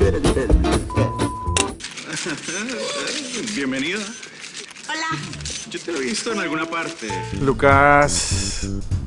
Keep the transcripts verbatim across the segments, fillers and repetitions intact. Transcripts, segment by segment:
Bienvenida. Hola. Yo te lo he visto en alguna parte. Lucas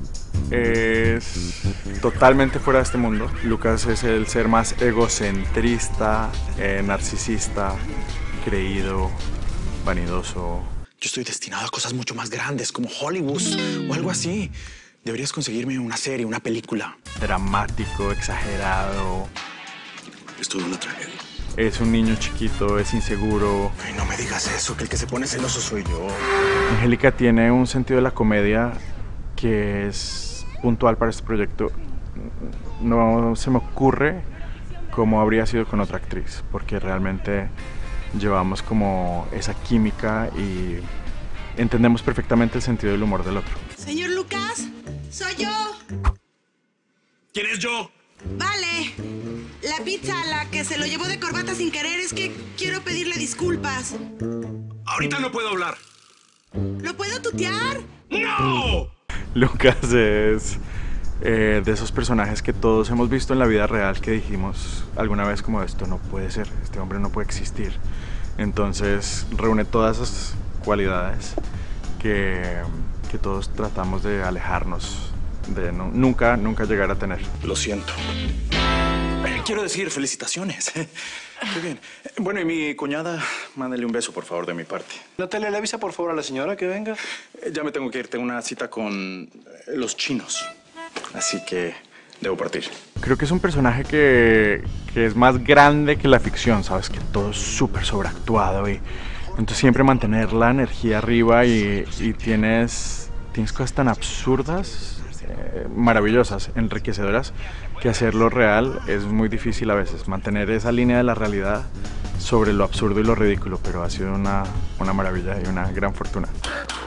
es totalmente fuera de este mundo. Lucas es el ser más egocentrista, eh, narcisista, creído, vanidoso. Yo estoy destinado a cosas mucho más grandes, como Hollywood o algo así. Deberías conseguirme una serie, una película. Dramático, exagerado. Es toda una tragedia. Es un niño chiquito, es inseguro. Ay, no me digas eso, que el que se pone celoso soy yo. Angélica tiene un sentido de la comedia que es puntual para este proyecto. No se me ocurre cómo habría sido con otra actriz, porque realmente llevamos como esa química y entendemos perfectamente el sentido del humor del otro. Señor Lucas, soy yo. ¿Quién es yo? Vale. La pizza a la que se lo llevó de corbata sin querer, es que quiero pedirle disculpas. Ahorita no puedo hablar. ¿Lo puedo tutear? ¡No! Lucas es eh, de esos personajes que todos hemos visto en la vida real que dijimos alguna vez como esto no puede ser, este hombre no puede existir. Entonces reúne todas esas cualidades que, que todos tratamos de alejarnos de no, nunca, nunca llegar a tener. Lo siento. Eh, quiero decir, felicitaciones. Qué bien. Bueno, y mi cuñada, mándale un beso, por favor, de mi parte. Natalia, le avisa por favor a la señora que venga. Eh, ya me tengo que ir, tengo una cita con eh, los chinos. Así que debo partir. Creo que es un personaje que, que es más grande que la ficción, ¿sabes? Que todo es súper sobreactuado y entonces siempre mantener la energía arriba y, y tienes, tienes cosas tan absurdas, eh, maravillosas, enriquecedoras, que hacerlo real es muy difícil a veces. Mantener esa línea de la realidad sobre lo absurdo y lo ridículo, pero ha sido una, una maravilla y una gran fortuna.